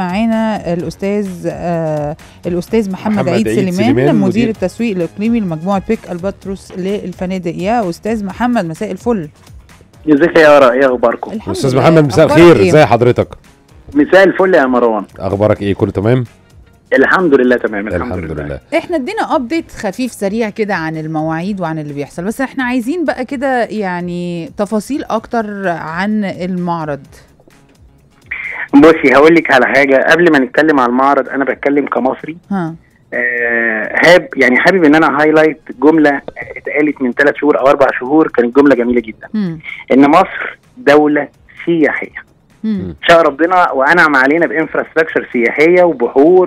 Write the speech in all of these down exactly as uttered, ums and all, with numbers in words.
معانا الاستاذ آه الاستاذ محمد, محمد عيد, عيد سليمان, سليمان مدير, مدير التسويق الاقليمي لمجموعه بيك الباتروس للفنادق. يا استاذ محمد مساء الفل. ازيك يا يارا؟ ايه اخباركم؟ استاذ محمد مساء الخير، ازي حضرتك؟ مساء الفل يا مروان، اخبارك ايه؟ كله تمام؟ الحمد لله تمام الحمد, الحمد لله. لله. احنا ادينا ابديت خفيف سريع كده عن المواعيد وعن اللي بيحصل، بس احنا عايزين بقى كده يعني تفاصيل اكتر عن المعرض. بصي هقول لك على حاجه قبل ما نتكلم على المعرض، انا بتكلم كمصري. ها آه هاب يعني حابب ان انا هايلايت جمله اتقالت من ثلاث شهور او اربع شهور، كانت جمله جميله جدا. م. ان مصر دوله سياحيه. شاء ربنا وانعم علينا بانفراستراكشر سياحيه وبحور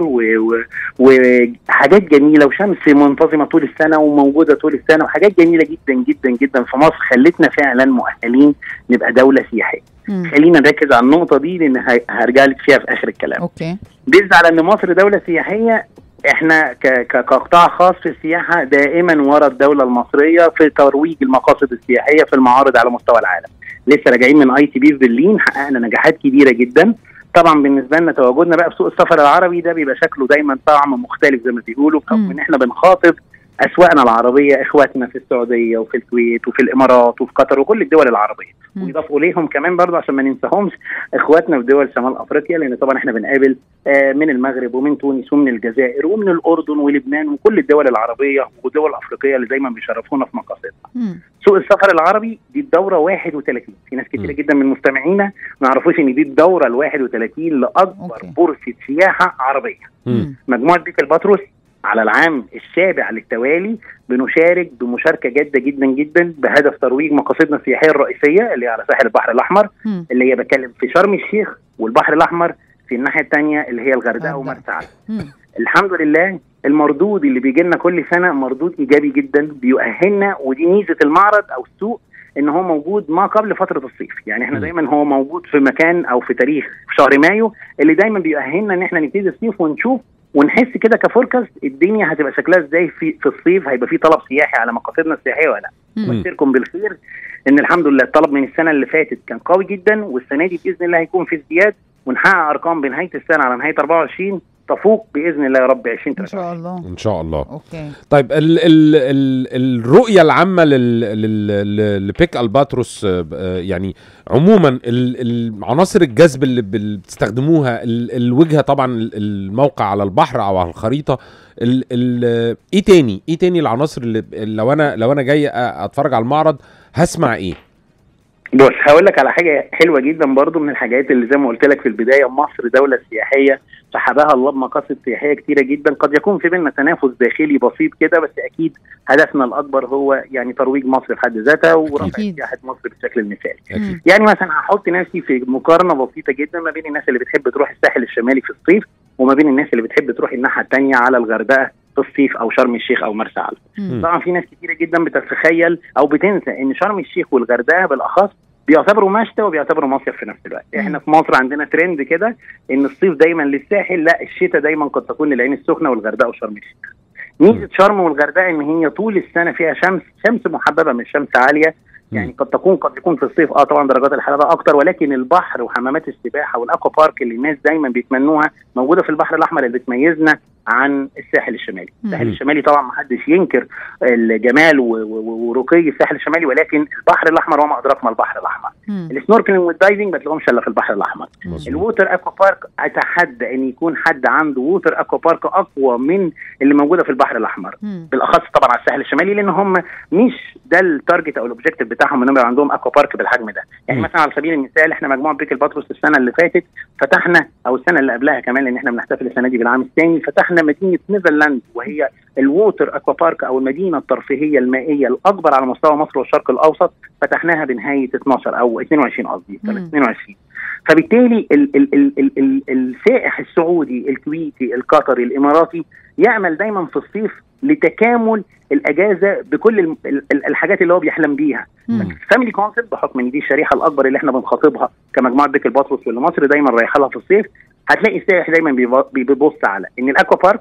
وحاجات جميله وشمس منتظمه طول السنه وموجوده طول السنه وحاجات جميله جدا جدا جدا في مصر، خلتنا فعلا مؤهلين نبقى دوله سياحيه. مم. خلينا نركز على النقطه دي لان هرجع لك فيها في اخر الكلام. اوكي. بيز على ان مصر دوله سياحيه، احنا كقطاع خاص في السياحه دائما ورا الدوله المصريه في ترويج المقاصد السياحيه في المعارض على مستوى العالم. لسه راجعين من اي تي بي في برلين، حققنا نجاحات كبيره جدا. طبعا بالنسبه لنا تواجدنا بقى في سوق السفر العربي ده بيبقى شكله دايما طعم مختلف زي ما بيقولوا، بحكم ان احنا بنخاطب اسواقنا العربيه، اخواتنا في السعوديه وفي الكويت وفي الامارات وفي قطر وكل الدول العربيه، ويضافوا اليهم كمان برضه عشان ما ننساهمش اخواتنا في دول شمال افريقيا، لان طبعا احنا بنقابل آه من المغرب ومن تونس ومن الجزائر ومن الاردن ولبنان وكل الدول العربيه والدول الافريقيه اللي دايما بيشرفونا في مقاصدنا. سوق السفر العربي دي الدوره واحد وثلاثين، في ناس كتيره جدا من مستمعينا ما يعرفوش ان دي الدوره ال واحد وثلاثين لاكبر بورصه سياحه عربيه. مم. مجموعه بيك الباتروس على العام السابع للتوالي بنشارك بمشاركه جاده جدا جدا بهدف ترويج مقاصدنا السياحيه الرئيسيه اللي هي على ساحل البحر الاحمر. مم. اللي هي بتكلم في شرم الشيخ والبحر الاحمر، في الناحيه الثانيه اللي هي الغردقه ومرسى علم. الحمد لله المردود اللي بيجي لنا كل سنه مردود ايجابي جدا بيؤهلنا، ودي ميزه المعرض او السوق ان هو موجود ما قبل فتره الصيف. يعني احنا دايما هو موجود في مكان او في تاريخ في شهر مايو اللي دايما بيؤهلنا ان احنا نبتدي الصيف ونشوف ونحس كده كفوركاست الدنيا هتبقى شكلها ازاي في في الصيف، هيبقى في طلب سياحي على مقاصدنا السياحيه ولا لا. بشكركم بالخير ان الحمد لله الطلب من السنه اللي فاتت كان قوي جدا، والسنه دي باذن الله هيكون في ازدياد ونحقق ارقام بنهايه السنه على نهايه أربعة وعشرين تفوق باذن الله يا رب عشرين ان شاء الله ان شاء الله. اوكي. طيب ال ال ال الرؤيه العامه لل لبيك الباتروس يعني عموما العناصر الجذب اللي بتستخدموها، الوجهه طبعا الموقع على البحر او على الخريطه، ال ال ايه تاني ايه تاني العناصر اللي لو انا لو انا جاي اتفرج على المعرض هسمع ايه؟ بص هقول لك على حاجه حلوه جدا برضو من الحاجات اللي زي ما قلت لك في البدايه، مصر دوله سياحيه سحبها الله بمقاصد سياحيه كتيره جدا، قد يكون في بيننا تنافس داخلي بسيط كده، بس اكيد هدفنا الاكبر هو يعني ترويج مصر في حد ذاتها ورفع سياحه مصر بالشكل المثالي. أكيد. يعني مثلا هحط نفسي في مقارنه بسيطه جدا ما بين الناس اللي بتحب تروح الساحل الشمالي في الصيف وما بين الناس اللي بتحب تروح الناحيه الثانيه على الغردقه في الصيف او شرم الشيخ او مرسى علم. طبعا في ناس كتيره جدا بتتخيل او بتنسى ان شرم الشيخ والغردقه بالاخص بيعتبروا مشتى وبيعتبروا مصيف في نفس الوقت. مم. احنا في مصر عندنا ترند كده ان الصيف دايما للساحل، لا الشتاء دايما قد تكون للعين السخنه والغردقه وشرم الشيخ. ميزه شرم والغردقه ان هي طول السنه فيها شمس، شمس محببه مش شمس عاليه. يعني قد تكون قد يكون في الصيف اه طبعا درجات الحراره اكتر، ولكن البحر وحمامات السباحه والاكوا بارك اللي الناس دايما بيتمنوها موجوده في البحر الاحمر اللي بتميزنا عن الساحل الشمالي. الساحل الشمالي طبعا ما حدش ينكر الجمال ورقي الساحل الشمالي، ولكن البحر الاحمر وما ادراك ما البحر الاحمر. السنوركلينج والدايفنج ما تلاقوهمش الا في البحر الاحمر. الووتر اكوا بارك اتحدى ان يكون حد عنده ووتر اكوا بارك اقوى من اللي موجوده في البحر الاحمر، مم. بالاخص طبعا على الساحل الشمالي، لان هم مش ده التارجت او الاوبجيكتيف بتاعهم انهم يبقى عندهم اكوا بارك بالحجم ده. يعني مم. مثلا على سبيل المثال احنا مجموعه بيك الباتروس السنه اللي فاتت فتحنا او السنه اللي قبلها كمان، لان احنا بنحتفل السنه دي بالعام الثاني، فتحنا مدينه نيفرلاند وهي الووتر اكوا بارك او المدينه الترفيهيه المائيه الاكبر على مستوى مصر والشرق الاوسط، فتحناها بنهايه اتناشر او اتنين وعشرين قصدي اتنين وعشرين. فبالتالي ال ال ال ال ال السائح السعودي الكويتي القطري الاماراتي يعمل دايما في الصيف لتكامل الاجازه بكل الحاجات اللي هو بيحلم بيها. فاميلي كونسبت بحكم ان دي الشريحه الاكبر اللي احنا بنخاطبها كمجموعه بيك الباتروس واللي مصر دايما رايحه لها في الصيف، هتلاقي السائح دايما بيبص على ان الاكوا بارك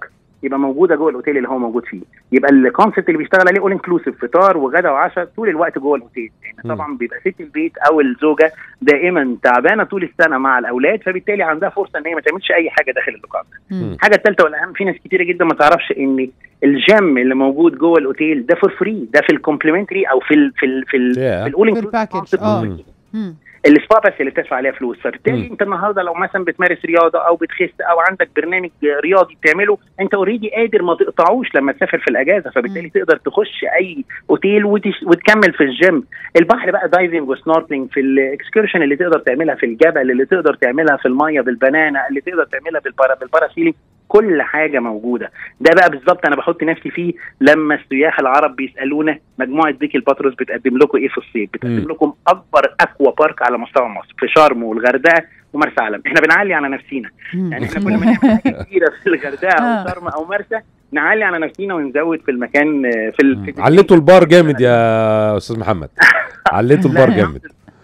يبقى موجوده جوه الاوتيل اللي هو موجود فيه. يبقى الكونسيبت اللي بيشتغل عليه اول انكلوسيف، فطار وغدا وعشاء طول الوقت جوه الاوتيل. يعني طبعا بيبقى ست البيت او الزوجه دائما تعبانه طول السنه مع الاولاد، فبالتالي عندها فرصه ان هي ما تعملش اي حاجه داخل اللوكاندا. الحاجه الثالثه والاهم، في ناس كتيره جدا ما تعرفش ان الجيم اللي موجود جوه الاوتيل ده فور فري، ده في الكومبلمنتري او في ال في ال في ال في الاول انكلوسيف. السبا بس اللي بتدفع عليها فلوس. فبالتالي انت النهارده لو مثلا بتمارس رياضه او بتخس او عندك برنامج رياضي بتعمله، انت اوريدي قادر ما تقطعوش لما تسافر في الاجازه، فبالتالي تقدر تخش اي اوتيل وتكمل في الجيم. البحر بقى دايفنج وسنوركلينج، في الاكسكيرشن اللي تقدر تعملها في الجبل، اللي تقدر تعملها في الميه بالبنانه، اللي تقدر تعملها بالبارا بالباراسيلينج، كل حاجه موجوده. ده بقى بالظبط انا بحط نفسي فيه لما السياح العرب بيسالونا مجموعه بيك الباتروس بتقدم لكم ايه في الصيف؟ بتقدم لكم اكبر اكوا بارك على مستوى مصر في شرم والغردقه ومرسى علم. احنا بنعلي على نفسينا، يعني احنا كل ما نعمل حاجه كبيره في الغردقه او شرم او مرسى نعلي على نفسينا ونزود في المكان. في, ال... في عليتوا البار جامد يا استاذ محمد، عليتوا البار جامد.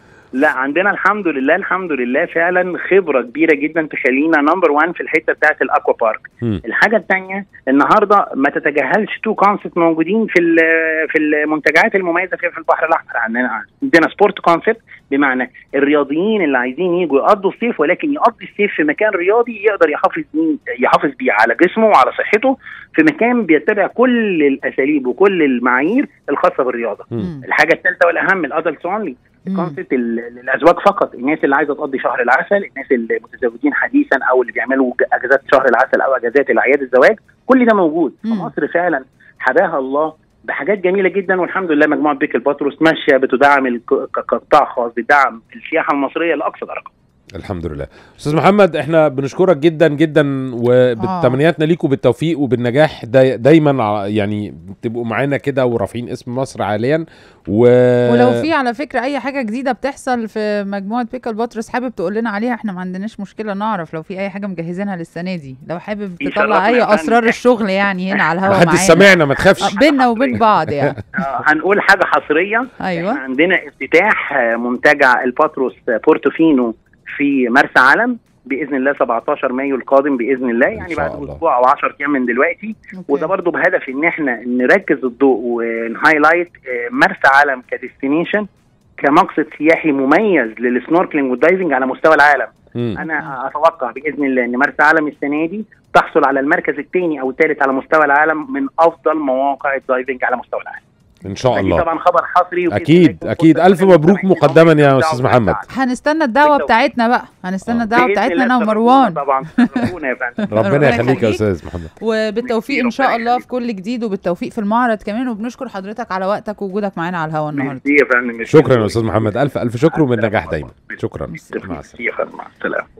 لا عندنا الحمد لله الحمد لله فعلا خبره كبيره جدا تخلينا نمبر واحد في الحته بتاعت الاكوا بارك. م. الحاجه الثانيه النهارده ما تتجاهلش تو كونسبت موجودين في في المنتجعات المميزه فيها في البحر الاحمر. عندنا عندنا سبورت كونسبت، بمعنى الرياضيين اللي عايزين يجوا يقضوا الصيف ولكن يقضي الصيف في مكان رياضي يقدر يحافظ يحافظ بيه على جسمه وعلى صحته، في مكان بيتبع كل الاساليب وكل المعايير الخاصه بالرياضه. م. الحاجه الثالثه والاهم الادلتس اونلي، الكونسبت الازواج فقط، الناس اللي عايزه تقضي شهر العسل، الناس اللي متزوجين حديثا او اللي بيعملوا اجازات شهر العسل او اجازات الاعياد الزواج، كل ده موجود. مصر فعلا حباها الله بحاجات جميله جدا، والحمد لله مجموعه بيك الباتروس ماشيه بتدعم كقطاع خاص، بتدعم السياحه المصريه لاقصى درجه. الحمد لله. استاذ محمد احنا بنشكرك جدا جدا وبتمنياتنا ليكم بالتوفيق وبالنجاح داي دايما، يعني تبقوا معانا كده ورافعين اسم مصر عاليا. و... ولو في على فكره اي حاجه جديده بتحصل في مجموعه بيك الباتروس حابب تقول لنا عليها، احنا ما عندناش مشكله نعرف لو في اي حاجه مجهزينها للسنه دي، لو حابب تطلع اي اسرار الشغل يعني هنا على الهواء معانا. محدش سمعنا ما تخافش بيننا وبين بعض يعني. هنقول حاجه حصريه. ايوه احنا عندنا افتتاح منتجع الباتروس بورتوفينو في مرسى علم باذن الله سبعتاشر مايو القادم باذن الله، يعني بعد اسبوع او عشرة ايام من دلوقتي. أوكي. وده برضو بهدف ان احنا نركز الضوء ونهايلايت مرسى علم كديستنيشن كمقصد سياحي مميز للسنوركلينج والدايفنج على مستوى العالم. م. انا اتوقع باذن الله ان مرسى علم السنه دي تحصل على المركز الثاني او الثالث على مستوى العالم من افضل مواقع الدايفنج على مستوى العالم ان شاء الله. طبعا خبر حصري اكيد اكيد. الف مبروك مقدما يا استاذ محمد. هنستنى الدعوه بتاعتنا بقى، هنستنى الدعوه بتاعتنا انا ومروان طبعا. ربنا يا فندم ربنا يخليك يا استاذ محمد، وبالتوفيق ان شاء الله في كل جديد، وبالتوفيق في المعرض كمان، وبنشكر حضرتك على وقتك ووجودك معانا على الهواء النهارده. يا فندم شكرا يا استاذ محمد، الف الف شكر ومن نجاح دايما. شكرا، مع السلامه.